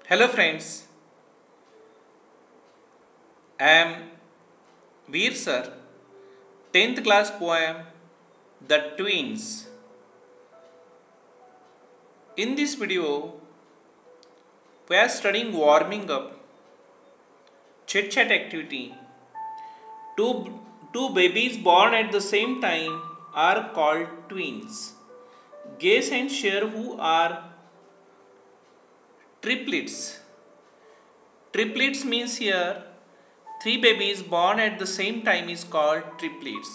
Hello friends, I am Veer Sir, 10th class poem The Twins. In this video, we are studying warming up, chit chat activity. Two babies born at the same time are called twins. Guess and share who are triplets. Triplets means here three babies born at the same time is called triplets.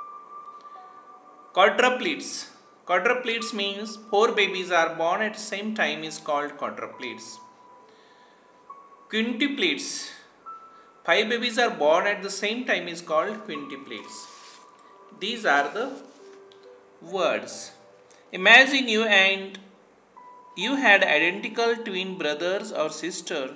Quadruplets. Quadruplets means four babies are born at the same time is called quadruplets. Quintuplets. Five babies are born at the same time is called quintuplets. These are the words. Imagine you had identical twin brothers or sister.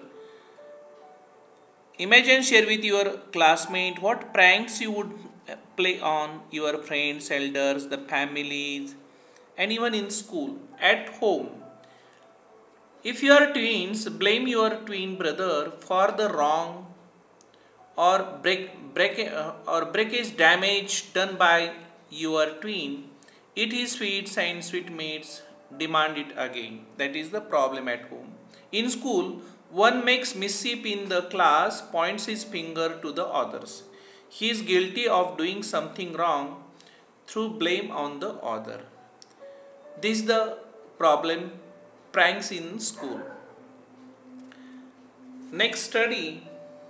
Imagine share with your classmate what pranks you would play on your friends, elders, the families, and even in school, at home. If you are twins, blame your twin brother for the wrong or breakage damage done by your twin. Eat his sweets and sweetmeats, demand it again. That is the problem at home. In school, one makes mischief in the class, points his finger to the others. He is guilty of doing something wrong through blame on the other. This is the problem, pranks in school. Next study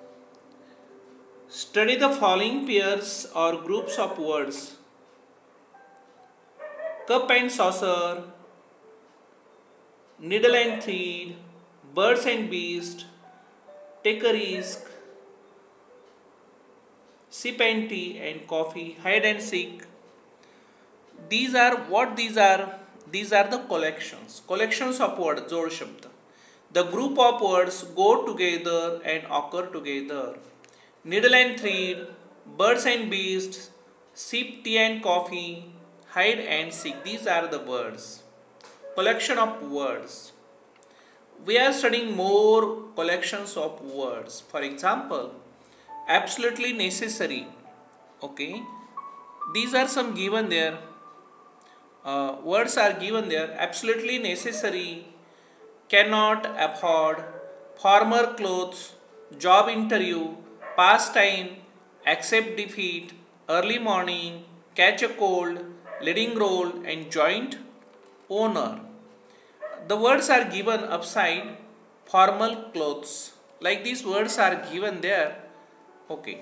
the following pairs or groups of words: cup and saucer, needle and thread, birds and beast, take a risk, sip and tea and coffee, hide and seek. These are the collections of words, jod shabd. The group of words go together and occur together. Needle and thread, birds and beasts, sip tea and coffee, hide and seek. These are the words. Collection of words. We are studying more collections of words. For example, absolutely necessary. Okay. These are some given there. Words are given there. Absolutely necessary, cannot afford, former clothes, job interview, pastime, accept defeat, early morning, catch a cold, leading role, and joint owner. The words are given upside formal clothes. Like these words are given there. Okay.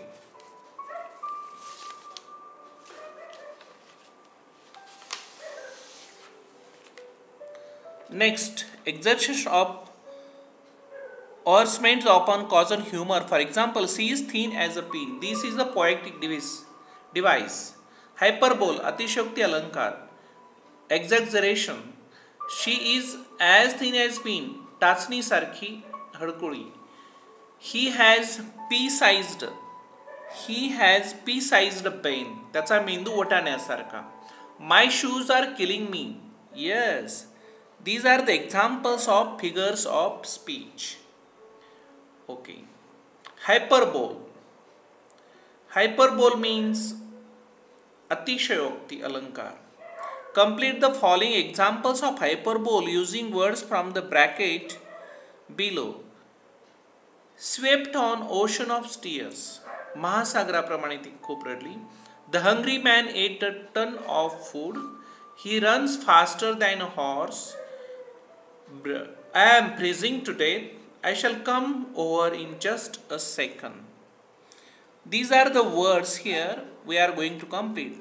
Next, exertion of ornaments upon cause and humor. For example, she is thin as a pin. This is the poetic device. Hyperbole, atishokti alankar. Exaggeration. She is as thin as pin. Tachni sarki hadkuri. He has pea-sized brain. त्याचा मेंदू वटाण्यासारखा. My shoes are killing me. Yes. These are the examples of figures of speech. Okay. Hyperbole. Hyperbole means atishayokti alankar. Complete the following examples of hyperbole using words from the bracket below. Swept on ocean of tears. महासागराप्रमाणे ती खूप रडली. The hungry man ate a ton of food. He runs faster than a horse. I am freezing to death. I shall come over in just a second. These are the words here we are going to complete.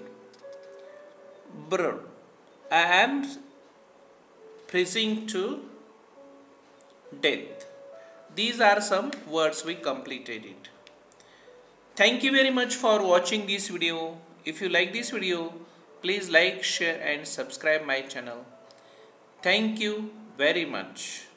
I am freezing to death. These are some words we completed it. Thank you very much for watching this video. If you like this video, please like, share and subscribe my channel. Thank you very much.